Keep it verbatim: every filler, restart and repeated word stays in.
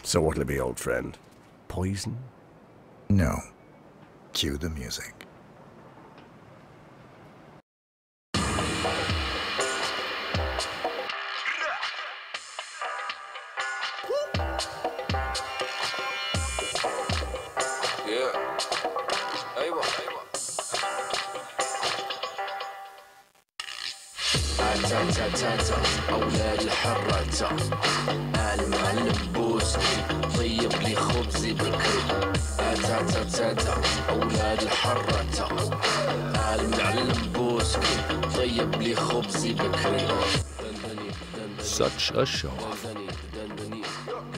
So what'll it be, old friend? Poison? No. Cue the music. تاتا تاتا أولاد الحراتا المعلم بوسكي طيب لي خبزي بكري. تاتا تاتا أولاد الحراتا المعلم بوسكي طيب لي خبزي بكري. Such a show.